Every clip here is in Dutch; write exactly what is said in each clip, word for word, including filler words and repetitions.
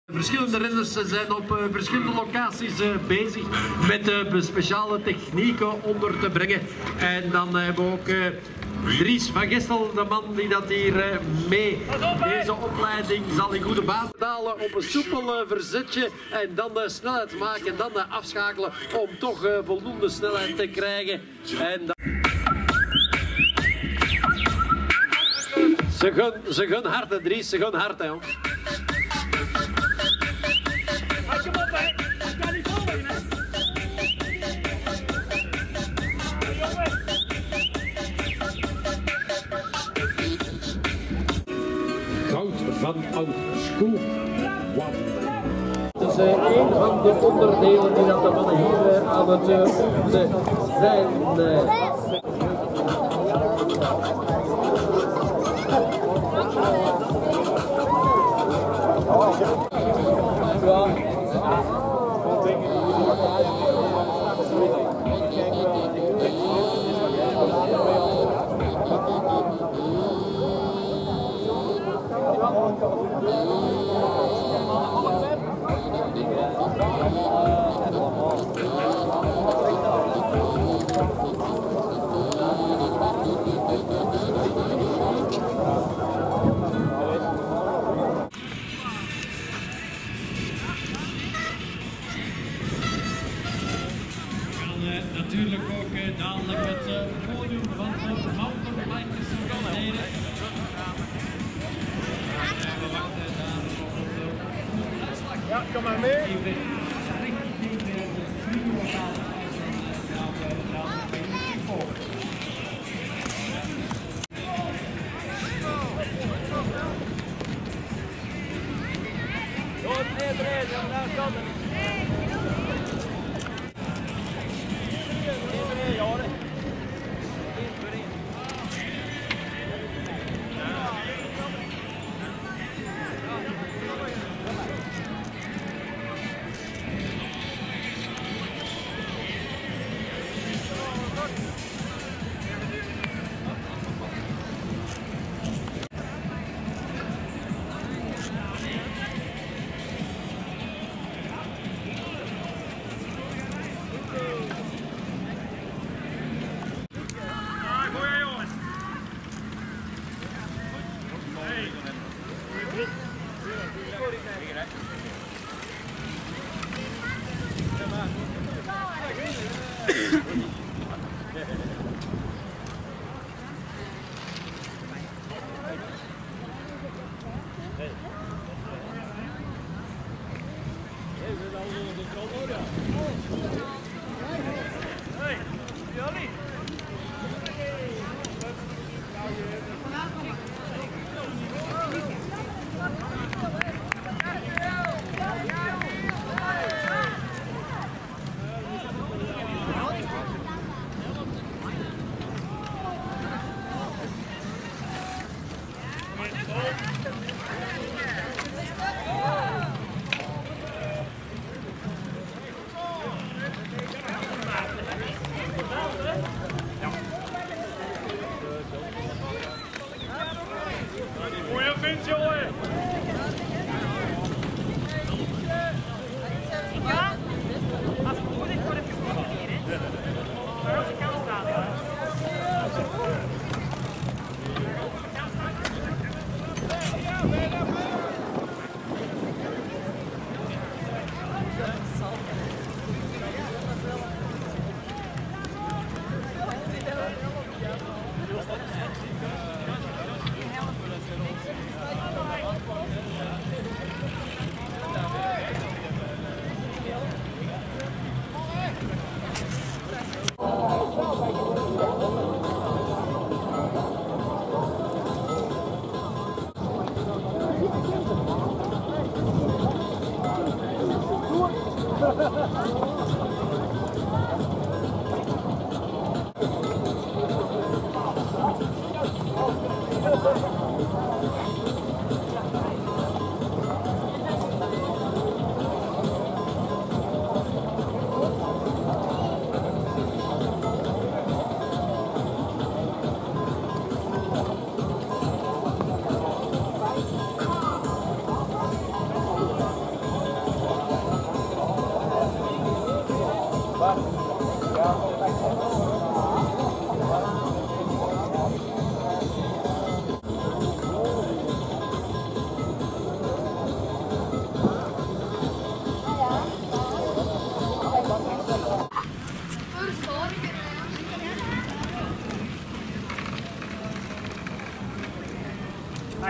Verschillende renners zijn op uh, verschillende locaties uh, bezig met uh, speciale technieken onder te brengen. En dan hebben we ook uh, Dries van Gestel, de man die dat hier uh, mee deze opleiding zal in goede baan dalen op een soepel uh, verzetje en dan uh, snelheid maken en dan uh, afschakelen om toch uh, voldoende snelheid te krijgen. En dan... Ze gaan, ze gaan hard, hè, Dries, ze gaan hard, hè, jongens. Goud van oud School. Het is uh, een van de onderdelen die dat de mannen hier uh, aan het uh, oefenen zijn. Uh. Natuurlijk ook uh, dadelijk het uh, podium van de mountainbikers beneden. En we wachten daar op de uitslag. Ja, kom maar mee. Richting de trio-lokaal gaan we dadelijk volgen. Door meneer Breed, we gaan naar de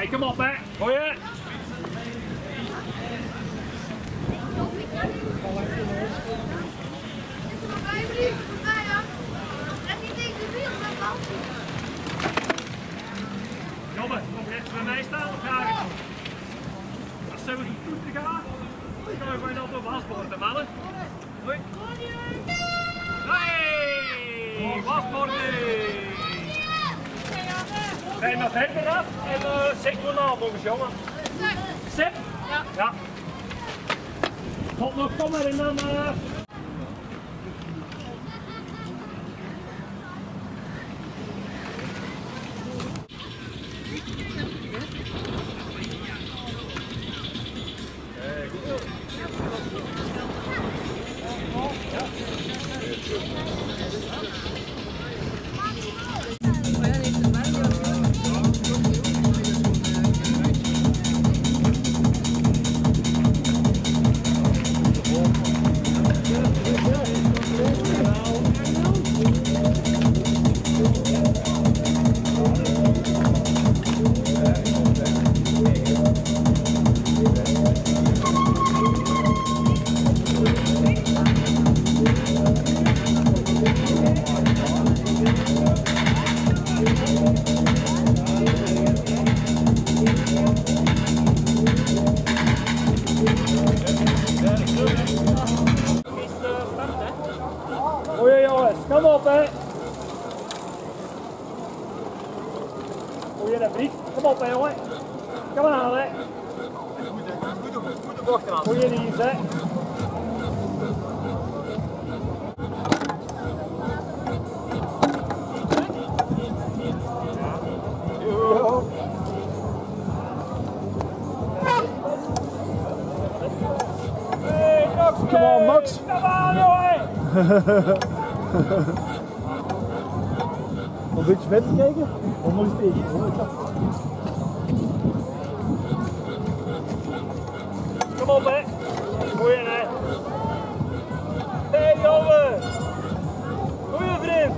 Hey, kom op hè. Goeie. Jongen, kom je even bij mij staan of ga ik? Als ze goed te gaan, dan gaan we gewoon altijd op wasborden, mannen. Hoi. Hey, wasborden. Neem maar verder af en uh, zeg maar naam nog eens, jongen. Sip? Ja. Ja. Kom nog, kom maar en dan... Uh... Goeie jongens, kom op hè! Goeie de Brik, kom op hè jongen! Kom aan hè! Goeie dienst hè! Come on, Max. Kom aan, jongen! Een beetje verder kijken? Of moet je tegen? Kom op, hè! Goeie, hè! Hé, hey, jongen! Goeie vriend!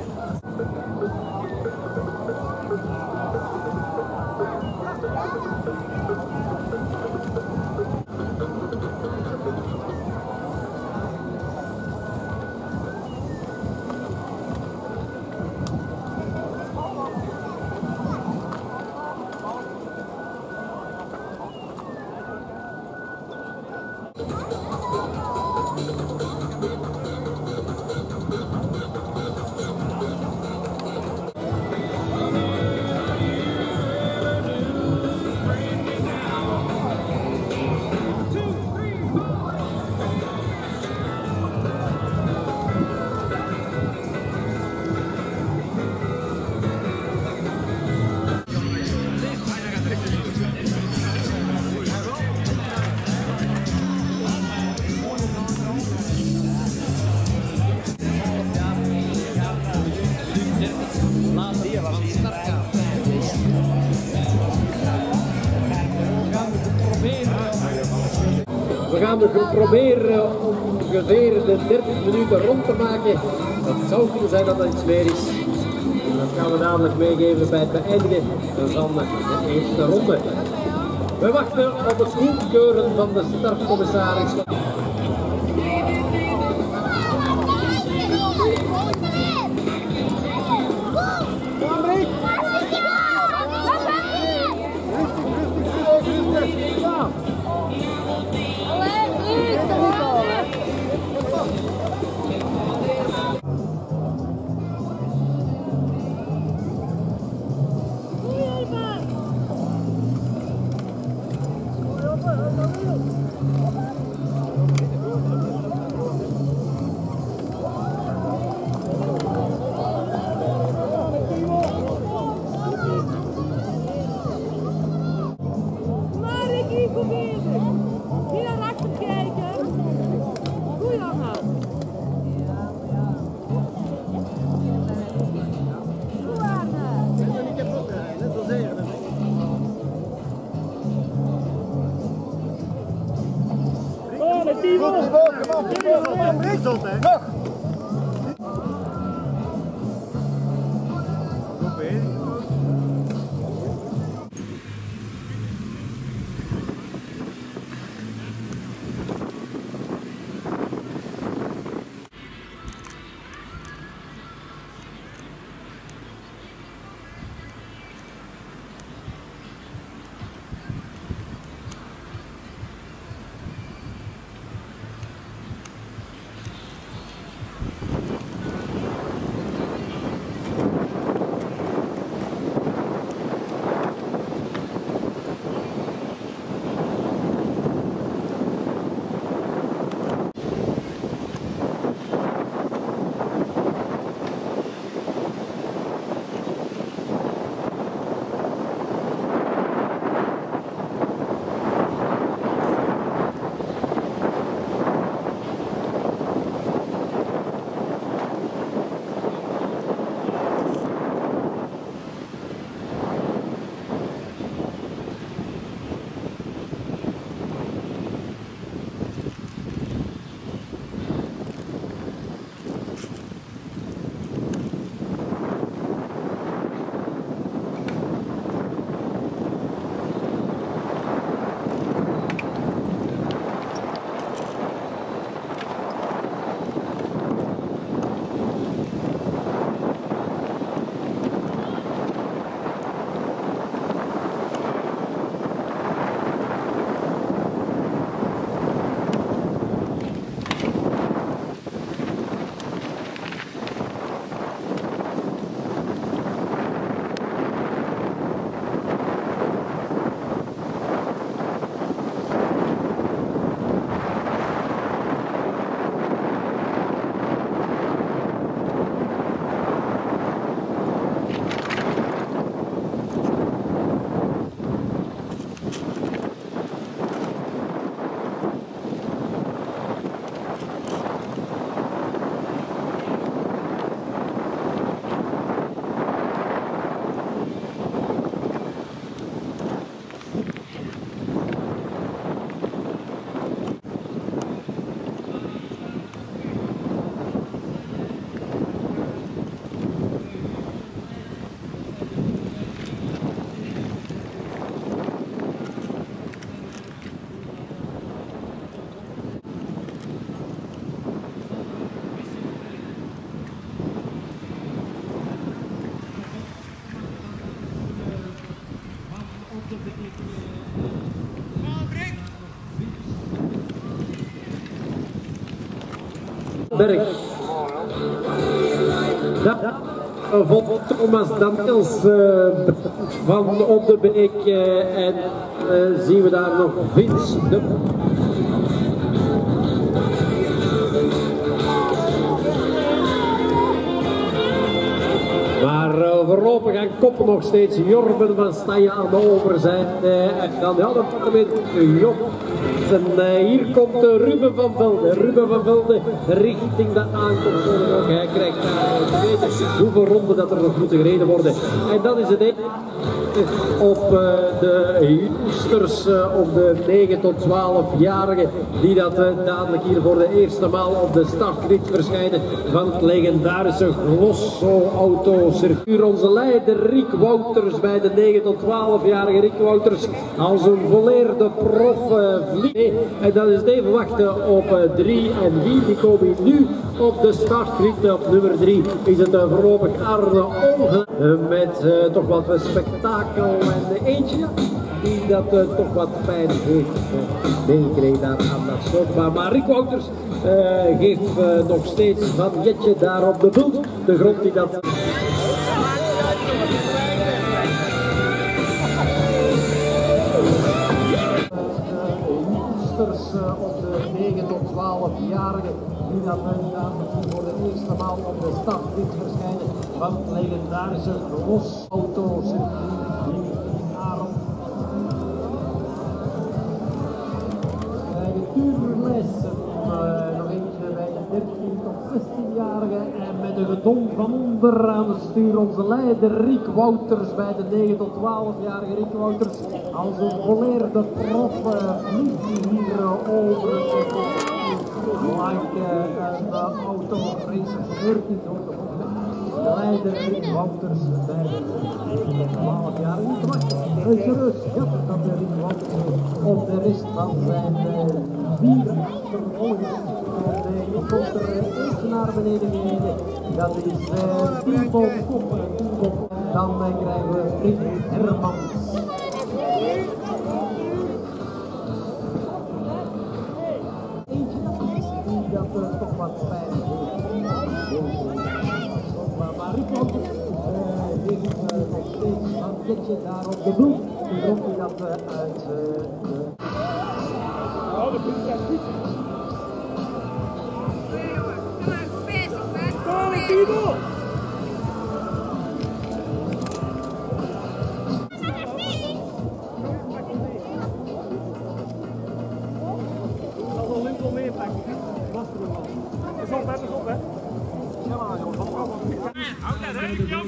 We gaan nog proberen om ongeveer de dertig minuten rond te maken. Het zou kunnen zijn dat dat iets meer is. En dat gaan we dadelijk meegeven bij het beëindigen van de eerste ronde. We wachten op het goedkeuren van de startcommissaris. Hier naar achter kijken. Goed jongen. Goed aan. Ik ben niet kapot rijden, net als eerder. Oh, de Timo! Kom op, kom op, rechts op hè. Nog! Berg. Dat vond Thomas Daniels uh, van op de beek uh, en uh, zien we daar nog Vince de... Maar uh, voorlopig gaan koppen nog steeds Jorben van Staaien aan de overzijde. Uh, en dan ja, dan pakken we met Job. En uh, hier komt uh, Ruben van Velde. Ruben van Velde richting de aankomst. Hij krijgt uh, te weten hoeveel ronden dat er nog moeten gereden worden. En dan is het één op uh, de jongsters, uh, op de negen tot twaalf-jarigen, die dat uh, dadelijk hier voor de eerste maal op de startgrid verschijnen van het legendarische Glosso Auto Circuit. Onze leider Rick Wouters bij de negen tot twaalf-jarige Rick Wouters als een volleerde prof uh, vliegt. En dan is het even wachten op drie uh, en vier. Die komen nu op de startgrid. Op nummer drie is het uh, voorlopig Arne Onge uh, met uh, toch wat spektakel en eentje die dat uh, toch wat pijn heeft uh, meegekregen daar aan dat slotbaan. Maar Rick Wouters uh, geeft uh, nog steeds van Jetje daar op de bult. De grond die dat... Uh, op de negen tot twaalf-jarigen die dat uh, voor de eerste maal op de startgrid verschijnen van het legendarische Glosso Auto Circuit in Arend. Bij de tuurlessen uh, nog eentje bij de dertien tot zestien-jarigen en met een gedonk van onder aan het stuur onze leider Rick Wouters bij de negen tot twaalf-jarige Rick Wouters als een volleerde prof uh, vliegt hier uh, over het like uh, een uh, autoracer gebeurt niet hoor. De leider Rick Wouters bij de twaalf-jarige niet te wachten. Serieus, ja, dat de Rick Wouters op de rest van zijn vier achtervolgers. Je komt er eentje naar beneden gereden. Dat is uh, Timo Kop. Dan uh, krijgen we Rick Hermans. Eentje die dat uh, toch wat pijn heeft. Maar Rick Wouters uh, heeft uh, nog steeds een ketje daar op de boel. Die komt hij dat uh, uit uh, de... Oh, de boel staat goed. Timo! Pas op, hè, pas op, hè. Ja, joh, pas op. Hou dat, hè, Jan.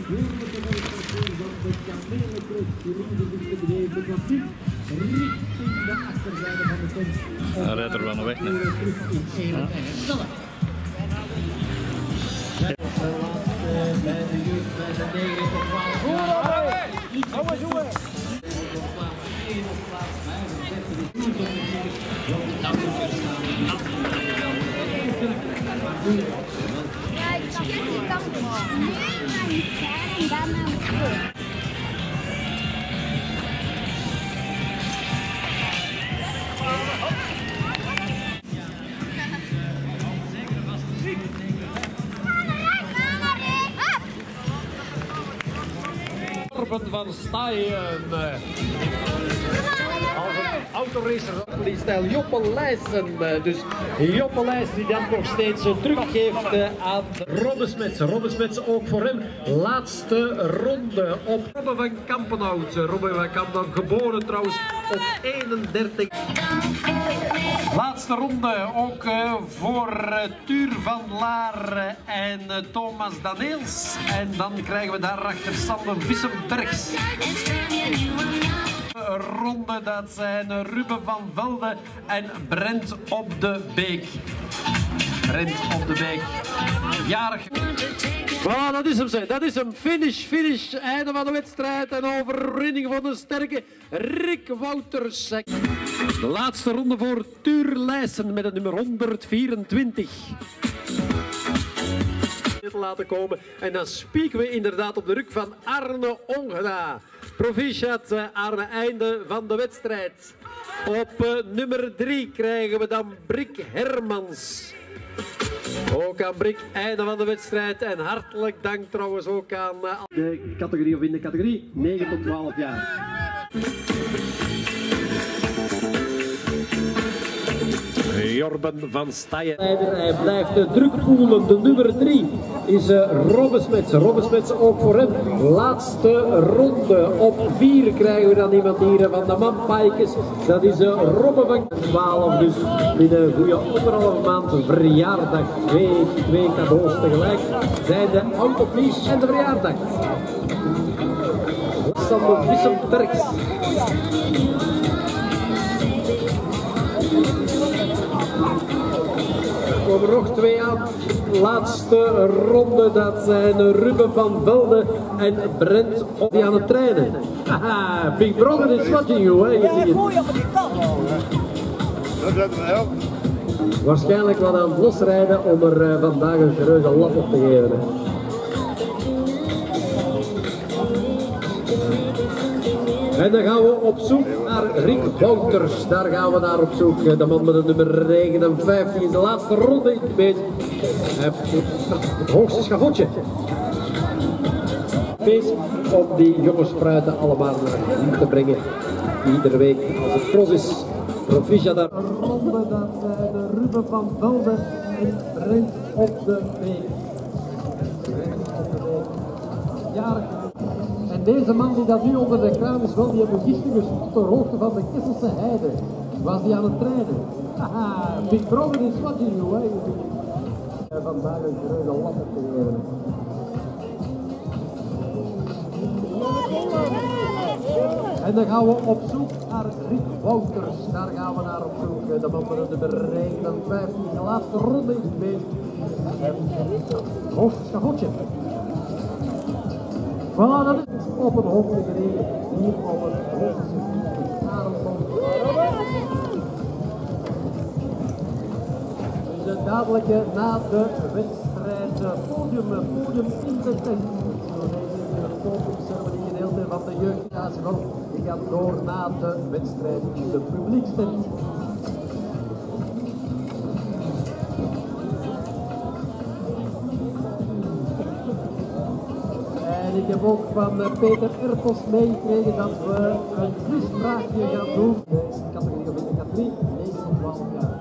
Hij rijdt er wel nog weg, hè. Ja. Bij de jeugd, bij de negen tot twaalf. Jongen, jongen. Ja, ik zie die kant op. Nee, maar niet ver en dan naar terug. Van Staaien. Als een autoracer die stijl Joppe Leijsen. Dus Joppe Leijsen die dat nog steeds teruggeeft aan Robbe Smets. Robbe Smets ook voor hem. Laatste ronde op Robbe van Kampenhout. Robbe van Kampenhout, geboren trouwens op eenendertig. Laatste ronde ook uh, voor uh, Tuur van Laar en uh, Thomas Daniels. En dan krijgen we daarachter Sander Vissenbergs. Ronde, dat zijn Ruben van Velde en Brent op de Beek. Brent op de Beek. Jarig. Voilà, dat is hem, zeg. Dat is hem. Finish, finish. Einde van de wedstrijd en overwinning van de sterke Rick Wouters. De laatste ronde voor Tuur Leijsen met het nummer honderdvierentwintig. Laten komen en dan spieken we inderdaad op de rug van Arne Ongeda. Proficiat Arne, einde van de wedstrijd. Op uh, nummer drie krijgen we dan Rick Hermans. Ook aan Brik, einde van de wedstrijd. En hartelijk dank trouwens ook aan uh, de categorie of in de categorie negen tot twaalf jaar. Jorben van Staaien. Hij blijft de druk voelen. De nummer drie is uh, Robbe Smets. Robbe Smets ook voor hem. Laatste ronde. Op vier krijgen we dan iemand hier van de Manpaikes. Dat is uh, Robbe van twaalf. Dus binnen een goede anderhalve maand verjaardag. Twee, twee cadeaus tegelijk. Zijn de autoplies en de verjaardag. Sander Wissenbergs. Er komen nog twee aan. Laatste ronde, dat zijn Ruben van Velde en Brent op die aan het trainen. Haha, Big Brother is watching you, hè? Je ziet het. Waarschijnlijk wat aan het losrijden om er uh, vandaag een serieuze lap op te geven. Hè. En dan gaan we op zoek naar Rick Wouters. Daar gaan we naar op zoek. De man met de nummer negenenvijftig in de laatste ronde bezig. Het hoogste schavotje. Bezig om die jonge spruiten allemaal naar hier te brengen. Iedere week als het cross is. Proficiat daar. Ronde, dat zijn de Ruben van Velde en Brent op de week. Jarig. En deze man die dat nu onder de kraan is, wel, die hebben gisteren gestopt ter hoogte van de Kesselse Heide. Was die aan het trainen? Haha, Big Brother is watching you, hè. Vandaag een grote lap op te geven. En dan gaan we op zoek naar Rick Wouters. Daar gaan we naar op zoek. De man van de nummer negenenvijftig. De laatste ronde is bezig. Het hoogste schavotje. Voilà, dat is op het hoogte gereden. Hier op het hoogste Dus het dadelijke na de wedstrijd podium, podium in de tent. Zo deze de podiumceremonie gedeelte van de jeugdfestival. Die gaat door na de wedstrijd in de publiekstent. En ik heb ook van Peter Erpels meegekregen dat we een quizvraagje gaan doen. Deze categorie of in de categorie negen tot twaalf jaar.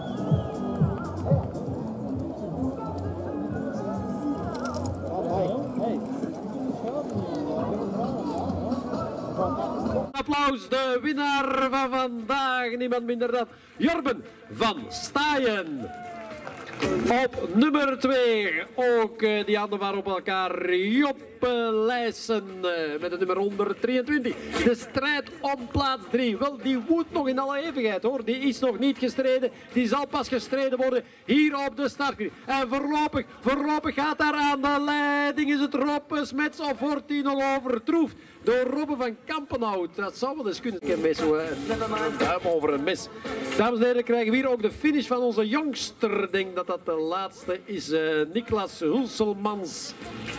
Applaus, de winnaar van vandaag, niemand minder dan Jorben van Staaien. Op nummer twee, ook uh, die handen waren op elkaar, Job uh, Leijsen uh, met het nummer honderddrieëntwintig. De strijd om plaats drie, wel die woedt nog in alle eeuwigheid hoor, die is nog niet gestreden, die zal pas gestreden worden hier op de startgrid. En voorlopig, voorlopig gaat daar aan de leiding, is het Robbe Smets of wordt die nog overtroefd door Robbe van Kampenhout. Dat zou wel eens kunnen. Een mes, een duim over een mes. Dames en heren, krijgen we hier ook de finish van onze jongster. Ik denk dat dat de laatste is. Uh, Niklas Hulselmans.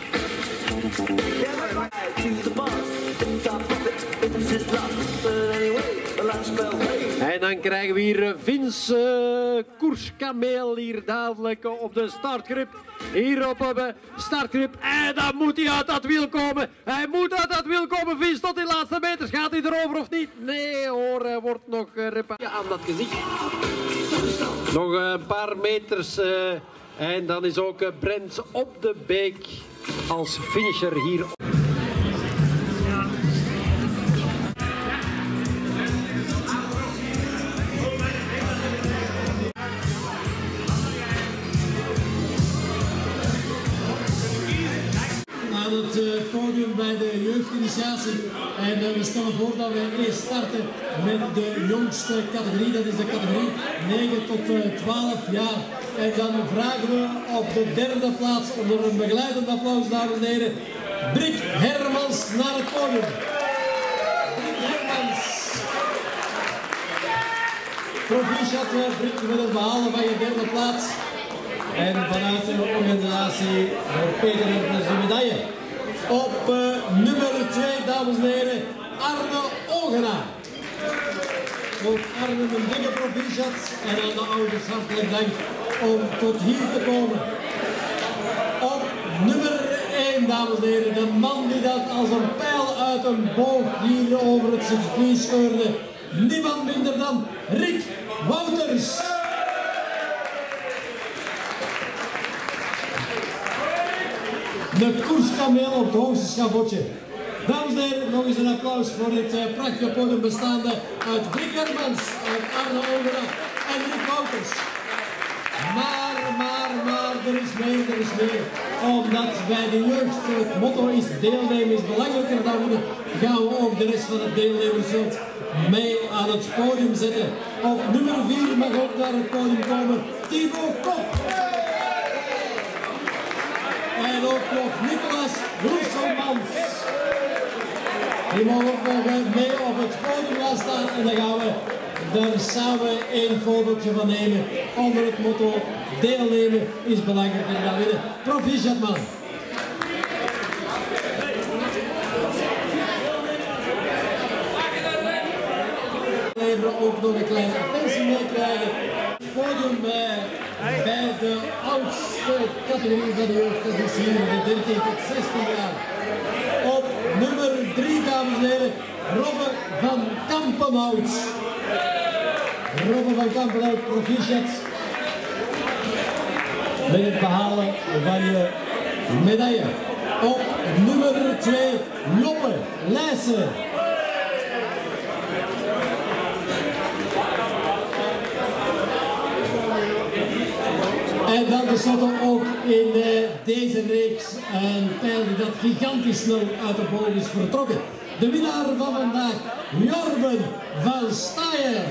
En dan krijgen we hier Vince uh, Koerskameel hier dadelijk op de startgrip. Hier op de startgrip. En dan moet hij uit dat wiel komen. Hij moet uit dat wiel komen, Vince, tot die laatste meters. Gaat hij erover of niet? Nee hoor, hij wordt nog uh, repareerd aan dat gezicht. Nog een paar meters. Uh, en dan is ook uh, Brent op de beek als finisher hier. Aan het uh, podium bij de jeugdinitiatie. En uh, we stellen voor dat we eerst starten met de jongste categorie. Dat is de categorie negen tot twaalf jaar. En dan vragen we op de derde plaats onder een begeleidend applaus, dames en heren, Brik Hermans naar het podium. Brik Hermans. Proficiat Brik met het behalen van je derde plaats. En vanuit de organisatie voor Peter Hermans de medaille. Op uh, nummer twee, dames en heren, Arne Ogenaar. Ook Arnhem een dikke proficiat en aan de ouders hartelijk dank om tot hier te komen. Op nummer één, dames en heren, de man die dat als een pijl uit een boog hier over het circuit scheurde. Niemand minder dan Rick Wouters. De koerskameel op het hoogste schavotje. Dames en heren, nog eens een applaus voor dit uh, prachtige podium bestaande uit Rick Hermans, uit Arne Olderaf en Rick Wouters. Maar, maar, maar, er is meer, er is meer. Omdat bij de jeugd het motto is deelnemen is belangrijker dan winnen, gaan we ook de rest van het deelnemersveld mee aan het podium zetten. Op nummer vier mag ook naar het podium komen Thibaut Kop. En ook nog Nicolas Roeselmans. Die mogen ook nog mee op het podium gaan staan en dan gaan we daar samen een fotootje van nemen onder het motto deelnemen is belangrijker dan winnen. Proficiat man. Even ook nog een kleine attentie meekrijgen. Het podium bij, bij de oudste categorie van de jeugd, dat is hier de dertien tot zestien jaar. Op nummer drie, dames en heren, Robbe van Kampenhout. Robbe van Kampenhout, proficiat. Met het behalen van je medaille. Op nummer twee, Loppe Leijsen. En dan tenslotte ook in uh, deze reeks een pijl die dat gigantisch snel uit de boog is vertrokken. De winnaar van vandaag, Jorben van Staaien.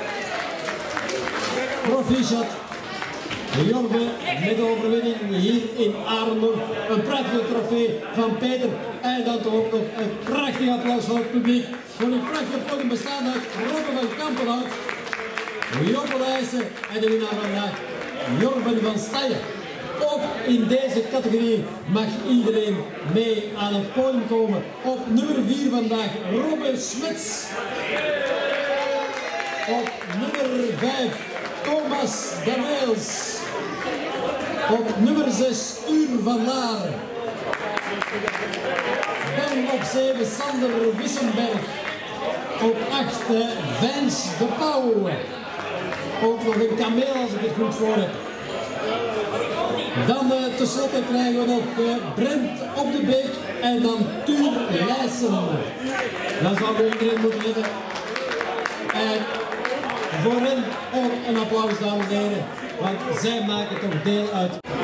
Proficiat. Jorben met de overwinning hier in Arnhem. Een prachtige trofee van Peter. En dan toch ook nog een prachtig applaus voor het publiek. Voor een prachtige podium bestaande uit Robbe van Kampenhout, Joppe Leijsen en de winnaar van vandaag, Jorben van Staaien. Ook in deze categorie mag iedereen mee aan het podium komen. Op nummer vier vandaag Robbe Smits. Op nummer vijf Thomas Daniels. Op nummer zes Stuur van Laren. Dan op zeven Sander Wissenberg. Op acht Vijns de Pauw. Ook nog een kameel als ik het goed voor heb. Dan uh, tenslotte krijgen we nog uh, Brent op de Beek en dan Tuur Leijsen. Dat zou we iedereen moeten hebben. En voor hen ook een applaus, dames en heren, want zij maken toch deel uit